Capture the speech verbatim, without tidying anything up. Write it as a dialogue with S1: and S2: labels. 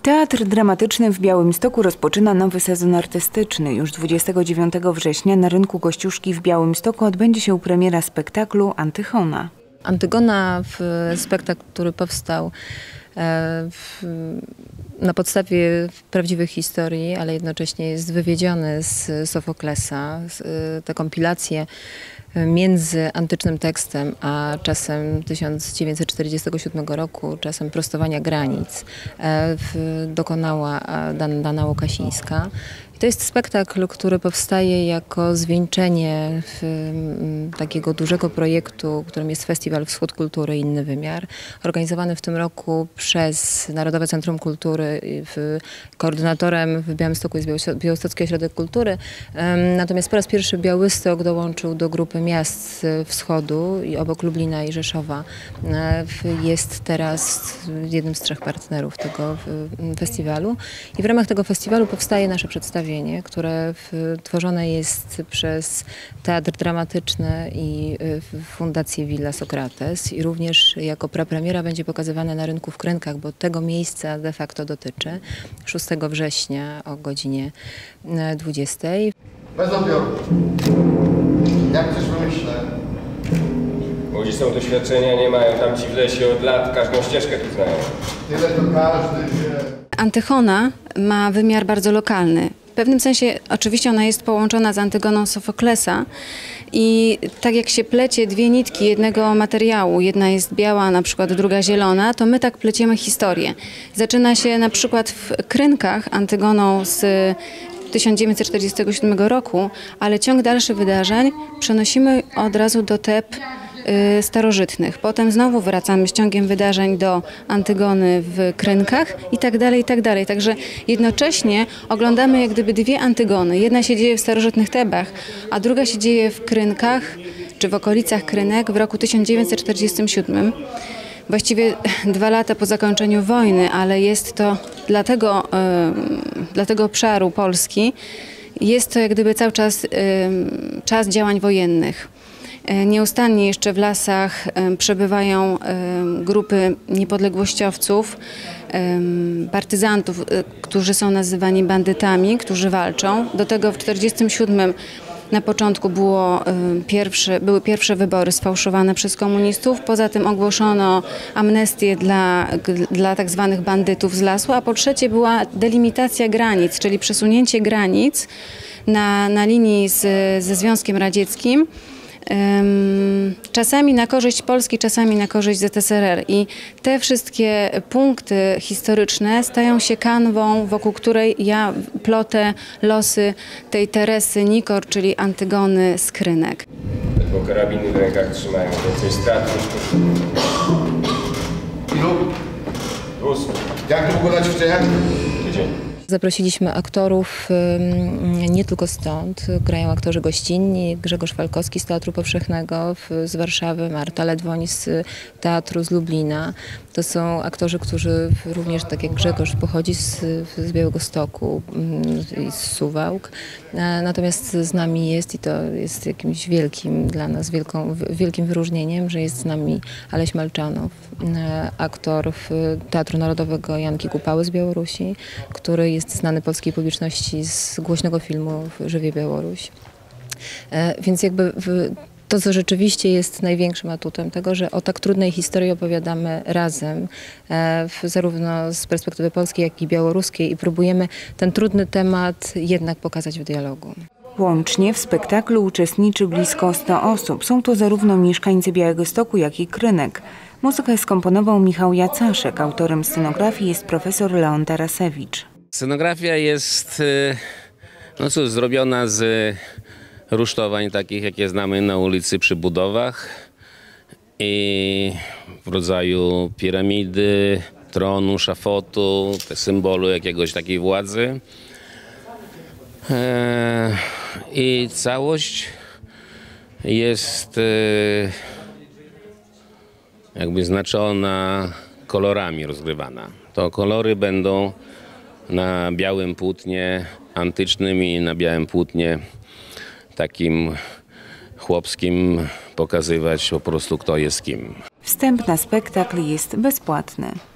S1: Teatr Dramatyczny w Białymstoku rozpoczyna nowy sezon artystyczny. Już dwudziestego dziewiątego września na rynku Kościuszki w Białymstoku odbędzie się premiera spektaklu Antychona.
S2: Antygona, w spektakl, który powstał w, na podstawie prawdziwych historii, ale jednocześnie jest wywiedziony z Sofoklesa. Te kompilacje między antycznym tekstem a czasem tysiąc dziewięćset czterdziestego siódmego roku, czasem prostowania granic, dokonała Dana Łukasińska. I to jest spektakl, który powstaje jako zwieńczenie takiego dużego projektu, którym jest Festiwal Wschód Kultury i Inny Wymiar, organizowany w tym roku przez Narodowe Centrum Kultury. Koordynatorem w Białymstoku jest Białostocki Ośrodek Kultury. Natomiast po raz pierwszy Białystok dołączył do grupy miast wschodu i obok Lublina i Rzeszowa jest teraz jednym z trzech partnerów tego festiwalu. I w ramach tego festiwalu powstaje nasze przedstawienie, które tworzone jest przez Teatr Dramatyczny i Fundację Villa Sokrates i również jako prapremiera będzie pokazywane na rynku w Krynkach, bo tego miejsca de facto dotyczy, szóstego września o godzinie dwudziestej.
S3: Bez odbioru. Jak coś wymyślę?
S4: Młodzi są doświadczenia, nie mają tam ci w lesie od lat, każdą ścieżkę tu znają.
S3: Tyle to każdy wie.
S5: Antychona ma wymiar bardzo lokalny. W pewnym sensie oczywiście ona jest połączona z Antygoną Sofoklesa i tak jak się plecie dwie nitki jednego materiału, jedna jest biała, na przykład druga zielona, to my tak pleciemy historię. Zaczyna się na przykład w Krynkach Antygoną z tysiąc dziewięćset czterdziestego siódmego roku, ale ciąg dalszy wydarzeń przenosimy od razu do Teb starożytnych. Potem znowu wracamy z ciągiem wydarzeń do Antygony w Krynkach i tak dalej, i tak dalej. Także jednocześnie oglądamy jak gdyby dwie Antygony. Jedna się dzieje w starożytnych Tebach, a druga się dzieje w Krynkach, czy w okolicach Krynek w roku tysiąc dziewięćset czterdziestym siódmym. Właściwie dwa lata po zakończeniu wojny, ale jest to dla tego, yy, dla tego obszaru Polski, jest to jak gdyby cały czas yy, czas działań wojennych. Nieustannie jeszcze w lasach przebywają grupy niepodległościowców, partyzantów, którzy są nazywani bandytami, którzy walczą. Do tego w tysiąc dziewięćset czterdziestym siódmym na początku było pierwsze, były pierwsze wybory sfałszowane przez komunistów. Poza tym ogłoszono amnestię dla, dla tak zwanych bandytów z lasu, a po trzecie była delimitacja granic, czyli przesunięcie granic na, na linii z, ze Związkiem Radzieckim. Czasami na korzyść Polski, czasami na korzyść Z S R R. I te wszystkie punkty historyczne stają się kanwą, wokół której ja plotę losy tej Teresy Nikor, czyli Antygony z Krynek.
S4: Bo karabiny w rękach trzymają więcej strat niż
S3: Ilu?
S4: Ósmy.
S3: Jak długo dać w cienie?
S4: Tydzień.
S2: Zaprosiliśmy aktorów nie tylko stąd. Grają aktorzy gościnni, Grzegorz Falkowski z Teatru Powszechnego z Warszawy, Marta Ledwoń z Teatru z Lublina. To są aktorzy, którzy również, tak jak Grzegorz, pochodzi z, z Białegostoku i z Suwałk. Natomiast z nami jest, i to jest jakimś wielkim dla nas, wielką, wielkim wyróżnieniem, że jest z nami Aleś Malczanow, aktor Teatru Narodowego Janki Kupały z Białorusi, który jest znany polskiej publiczności z głośnego filmu Żywie Białoruś. Więc jakby w, to, co rzeczywiście jest największym atutem tego, że o tak trudnej historii opowiadamy razem, w, zarówno z perspektywy polskiej, jak i białoruskiej i próbujemy ten trudny temat jednak pokazać w dialogu.
S1: Łącznie w spektaklu uczestniczy blisko stu osób. Są to zarówno mieszkańcy Białegostoku, jak i Krynek. Muzykę skomponował Michał Jacaszek. Autorem scenografii jest profesor Leon Tarasewicz.
S6: Scenografia jest, no cóż, zrobiona z rusztowań takich, jakie znamy na ulicy przy budowach i w rodzaju piramidy, tronu, szafotu, te symbolu jakiegoś takiej władzy. I całość jest jakby znaczona kolorami rozgrywana. To kolory będą na białym płótnie antycznym i na białym płótnie takim chłopskim pokazywać po prostu, kto jest kim.
S1: Wstęp na spektakl jest bezpłatny.